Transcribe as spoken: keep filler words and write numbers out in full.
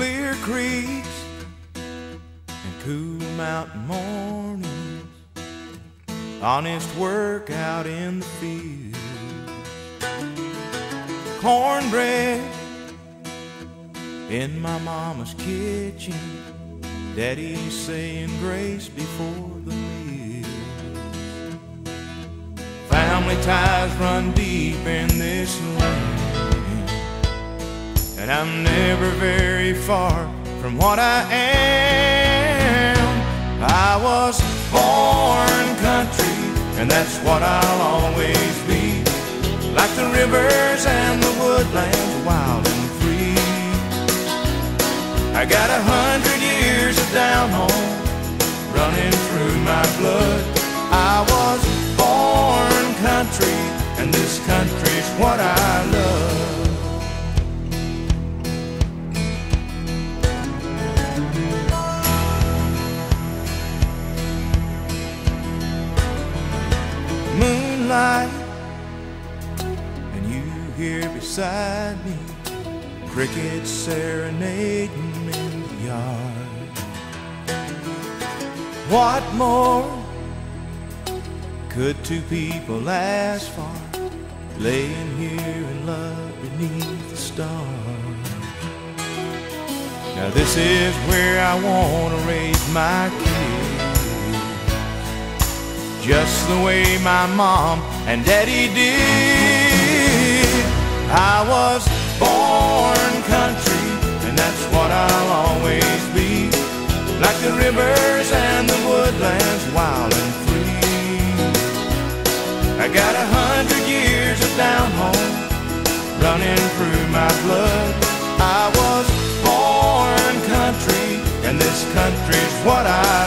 clear creeks and cool mountain mornings, honest work out in the field, cornbread in my mama's kitchen, Daddy saying grace before the meal. Family ties run deep in this land, and I'm never very far from what I am. I was born country, and that's what I'll always be, like the rivers and the woodlands, wild and free. I got a hundred years of down home running through my blood. I was born country, and this country's what I love. Moonlight, and you here beside me, crickets serenading in the yard. What more could two people ask for, laying here in love beneath the stars? Now this is where I want to raise my kids, just the way my mom and daddy did. I was born country, and that's what I'll always be, like the rivers and the woodlands, wild and free. I got a hundred years of down home running through my blood. I was born country, and this country's what I